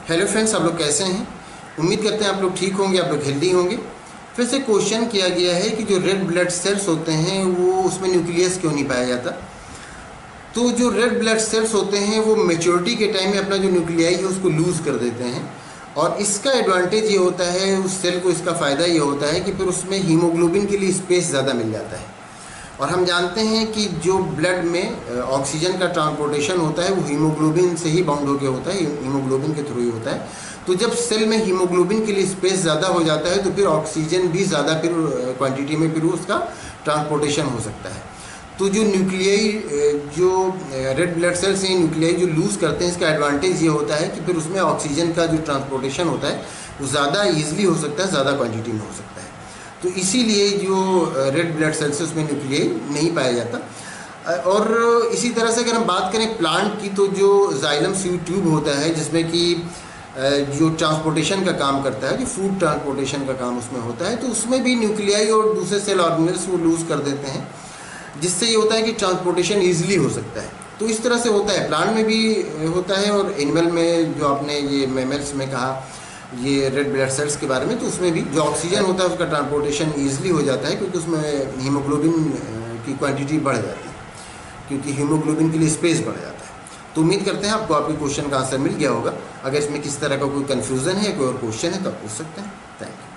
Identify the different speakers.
Speaker 1: Hello friends, आप लोग कैसे हैं? उम्मीद करते हैं आप लोग ठीक होंगे, आप लोग हेल्दी होंगे। फिर से क्वेश्चन किया गया है कि जो रेड ब्लड सेल्स होते हैं वो उसमें न्यूक्लियस क्यों नहीं पाया जाता। तो जो रेड ब्लड सेल्स होते हैं वो मेच्योरिटी के टाइम में अपना जो न्यूक्लियाई है उसको लूज़ कर देते हैं, और इसका एडवांटेज ये होता है, उस सेल को इसका फ़ायदा ये होता है कि फिर उसमें हीमोग्लोबिन के लिए स्पेस ज़्यादा मिल जाता है। और हम जानते हैं कि जो ब्लड में ऑक्सीजन का ट्रांसपोर्टेशन होता है वो हीमोग्लोबिन से ही बाउंड होकर होता है, हीमोग्लोबिन के थ्रू ही होता है। तो जब सेल में हीमोग्लोबिन के लिए स्पेस ज़्यादा हो जाता है तो फिर ऑक्सीजन भी ज़्यादा फिर क्वांटिटी में फिर उसका ट्रांसपोर्टेशन हो सकता है। तो जो न्यूक्लियाई जो रेड ब्लड सेल्स हैं, न्यूक्लियाई जो लूज़ करते हैं, इसका एडवांटेज ये होता है कि फिर उसमें ऑक्सीजन का जो ट्रांसपोर्टेशन होता है वो ज़्यादा ईजिली हो सकता है, ज़्यादा क्वांटिटी में हो सकता है। तो इसीलिए जो रेड ब्लड सेल्स है उसमें न्यूक्लियाई नहीं पाया जाता। और इसी तरह से अगर हम बात करें प्लांट की, तो जो जाइलम सीड ट्यूब होता है जिसमें कि जो ट्रांसपोर्टेशन का काम करता है, जो फूड ट्रांसपोर्टेशन का काम उसमें होता है, तो उसमें भी न्यूक्लियाई और दूसरे सेल ऑर्गेनेल्स वो लूज़ कर देते हैं, जिससे ये होता है कि ट्रांसपोर्टेशन ईजिली हो सकता है। तो इस तरह से होता है, प्लांट में भी होता है और एनिमल में, जो आपने ये मैमल्स में कहा ये रेड ब्लड सेल्स के बारे में, तो उसमें भी जो ऑक्सीजन होता है उसका ट्रांसपोर्टेशन ईजिली हो जाता है, क्योंकि उसमें हीमोग्लोबिन की क्वांटिटी बढ़ जाती है, क्योंकि हीमोग्लोबिन के लिए स्पेस बढ़ जाता है। तो उम्मीद करते हैं आपको आपके क्वेश्चन का आंसर मिल गया होगा। अगर इसमें किसी तरह का कोई कन्फ्यूज़न है, कोई और क्वेश्चन है तो आप पूछ सकते हैं। Thank you.